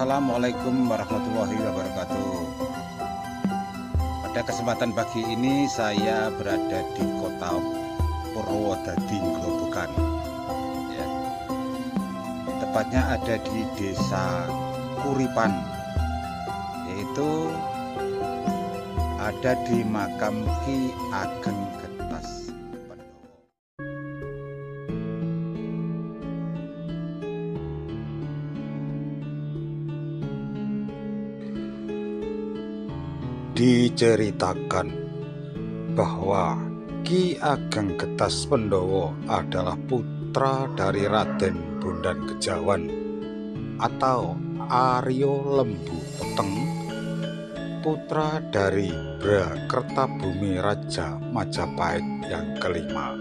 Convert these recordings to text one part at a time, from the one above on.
Assalamualaikum warahmatullahi wabarakatuh. Pada kesempatan pagi ini saya berada di kota Purwodadi, Grobogan. Ya. Tepatnya ada di desa Kuripan, yaitu ada di makam Ki Ageng Getas Pendowo. Diceritakan bahwa Ki Ageng Getas Pendowo adalah putra dari Raden Bondan Kejawan atau Aryo Lembu Peteng, putra dari Brakertabumi Raja Majapahit yang kelima.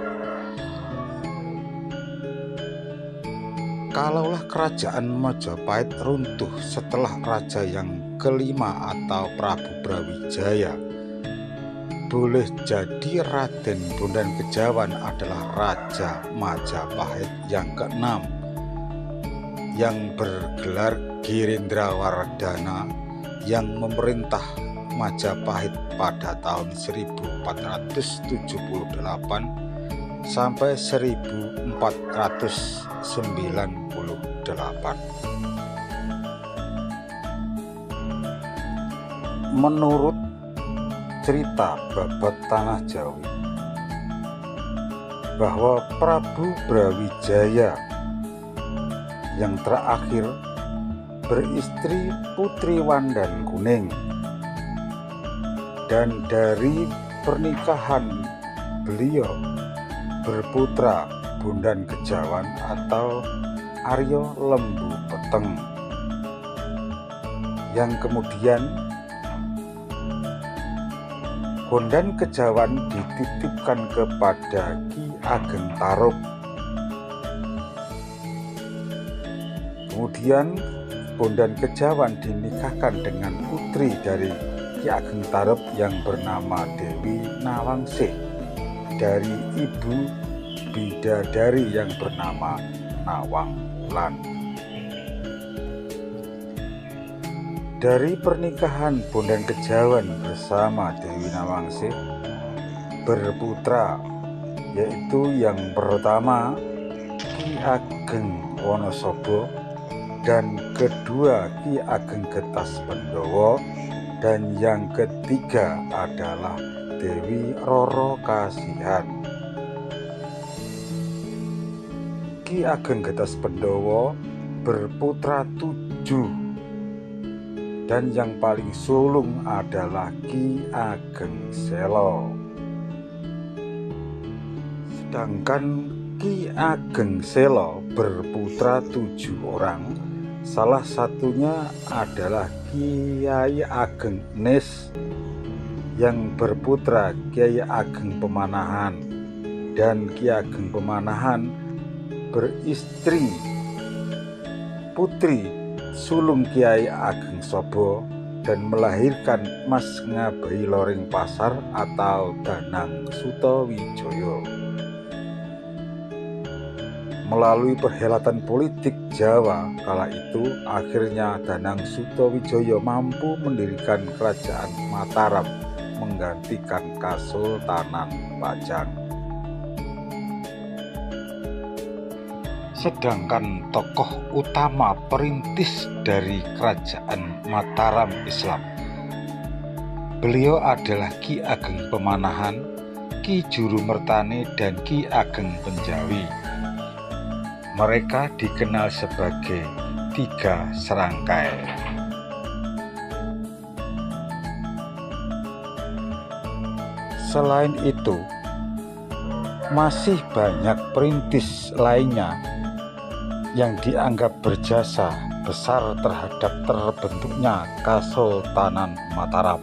Kalaulah kerajaan Majapahit runtuh setelah raja yang kelima atau Prabu Brawijaya, boleh jadi Raden Bondan Kejawan adalah Raja Majapahit yang keenam yang bergelar Girindrawardhana, yang memerintah Majapahit pada tahun 1478 sampai 1498. Menurut cerita Babat Tanah Jawi, bahwa Prabu Brawijaya yang terakhir beristri Putri Wandan Kuning, dan dari pernikahan beliau berputra Bondan Kejawan atau Aryo Lembu Peteng, yang kemudian Bondan Kejawan dititipkan kepada Ki Ageng Tarup. Kemudian Bondan Kejawan dinikahkan dengan putri dari Ki Ageng Tarup yang bernama Dewi Nawangsih dari ibu bidadari yang bernama Nawang Wulan. Dari pernikahan Bondan Kejawan bersama Dewi Nawangsih berputra, yaitu yang pertama Ki Ageng Wonosobo dan kedua Ki Ageng Getas Pendowo, dan yang ketiga adalah Dewi Roro Kasihan. Ki Ageng Getas Pendowo berputra 7, dan yang paling sulung adalah Ki Ageng Selo. Sedangkan Ki Ageng Selo berputra 7 orang, salah satunya adalah Kiai Ageng Nes yang berputra Kiai Ageng Pemanahan, dan Ki Ageng Pemanahan beristri putri sulung Kiai Ageng Sobo dan melahirkan Mas Ngabehi Loring Pasar atau Danang Sutawijaya. Melalui perhelatan politik Jawa kala itu, akhirnya Danang Sutawijaya mampu mendirikan kerajaan Mataram menggantikan Kesultanan Pajang. Sedangkan tokoh utama perintis dari kerajaan Mataram Islam, beliau adalah Ki Ageng Pemanahan, Ki Jurumertane, dan Ki Ageng Penjawi. Mereka dikenal sebagai Tiga Serangkai. Selain itu, masih banyak perintis lainnya yang dianggap berjasa besar terhadap terbentuknya Kesultanan Mataram,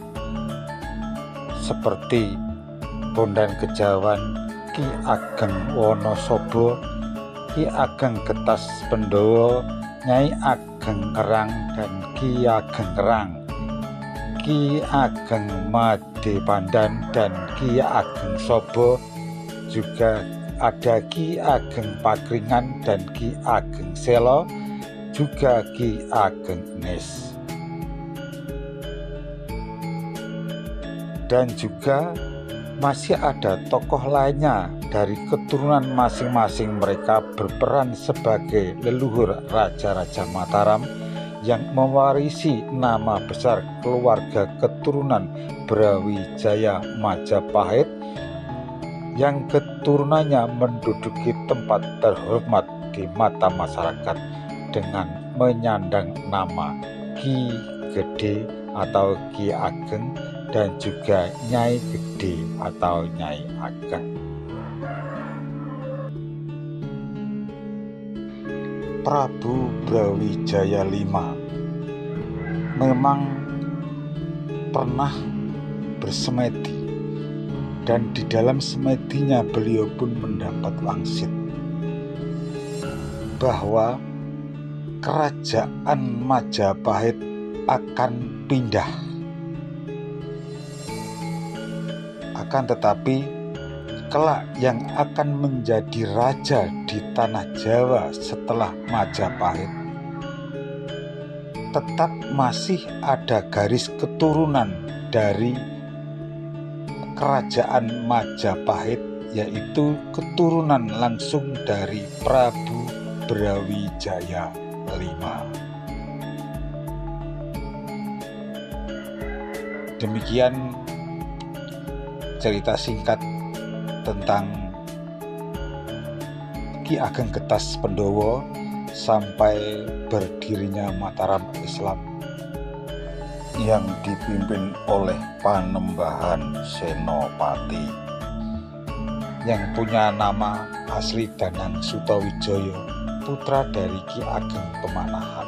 seperti Bondan Kejawan, Ki Ageng Wonosobo, Ki Ageng Getas Pendowo, Nyai Ageng Ngerang, dan Ki Ageng Ngerang, Ki Ageng Madepandan, dan Ki Ageng Sobo. Juga ada Ki Ageng Pakringan dan Ki Ageng Selo, juga Ki Ageng Enis. Dan juga masih ada tokoh lainnya dari keturunan masing-masing mereka berperan sebagai leluhur Raja-Raja Mataram yang mewarisi nama besar keluarga keturunan Brawijaya Majapahit yang keturunannya menduduki tempat terhormat di mata masyarakat dengan menyandang nama Ki Gede atau Ki Ageng dan juga Nyai Gede atau Nyai Ageng. Prabu Brawijaya V memang pernah bersemedi, dan di dalam semedinya beliau pun mendapat wangsit bahwa kerajaan Majapahit akan pindah. Akan tetapi kelak yang akan menjadi raja di tanah Jawa setelah Majapahit tetap masih ada garis keturunan dari kerajaan Majapahit, yaitu keturunan langsung dari Prabu Brawijaya V. Demikian cerita singkat tentang Ki Ageng Getas Pendowo sampai berdirinya Mataram Islam yang dipimpin oleh Panembahan Senopati yang punya nama asli Danang Sutawijaya, putra dari Ki Ageng Pemanahan.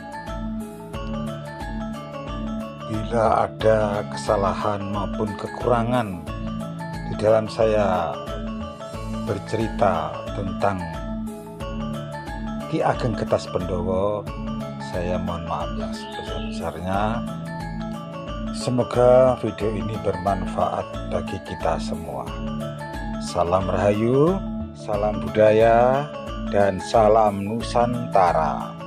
Bila ada kesalahan maupun kekurangan di dalam saya bercerita tentang Ki Ageng Getas Pendowo, saya mohon maaf yang sebesar-besarnya. Semoga video ini bermanfaat bagi kita semua. Salam Rahayu, salam budaya, dan salam Nusantara.